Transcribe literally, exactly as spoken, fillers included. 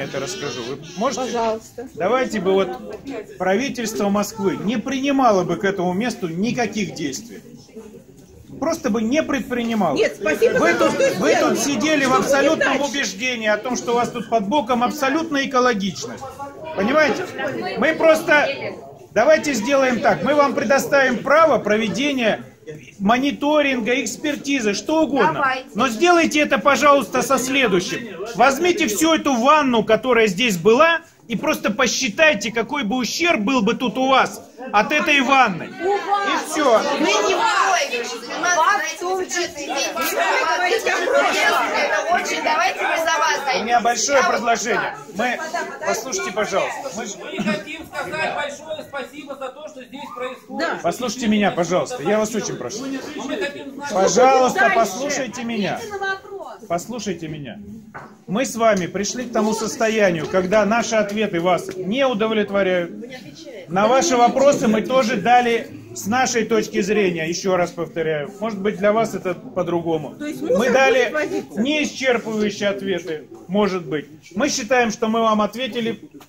это расскажу. Вы можете? Пожалуйста. Давайте бы вот правительство Москвы не принимало бы к этому месту никаких действий. Просто бы не предпринимало. Нет, спасибо. Вы за тут, то, что вы тут сделали. сидели в Что абсолютном будет убеждении о том, что у вас тут под боком абсолютная экологичность. Понимаете? Мы просто... Давайте сделаем так. Мы вам предоставим право проведения мониторинга, экспертизы, что угодно. Давайте. Но сделайте это, пожалуйста, со следующим. Возьмите всю эту ванну, которая здесь была, и просто посчитайте, какой бы ущерб был бы тут у вас от этой ванны. И все. Мы не это очень, давайте мы за вас У займемся. меня большое предложение. Мы... Послушайте, пожалуйста. Мы... Мы хотим сказать большое спасибо за то, что здесь происходит. Да. Послушайте меня, пожалуйста. Я вас очень прошу. Мы хотим знать, Пожалуйста, послушайте меня. Послушайте меня. Мы с вами пришли к тому состоянию, когда наши ответы вас не удовлетворяют. На ваши вопросы мы тоже дали с нашей точки зрения, еще раз повторяю. Может быть, для вас это по-другому. Мы дали не исчерпывающие ответы, может быть. Мы считаем, что мы вам ответили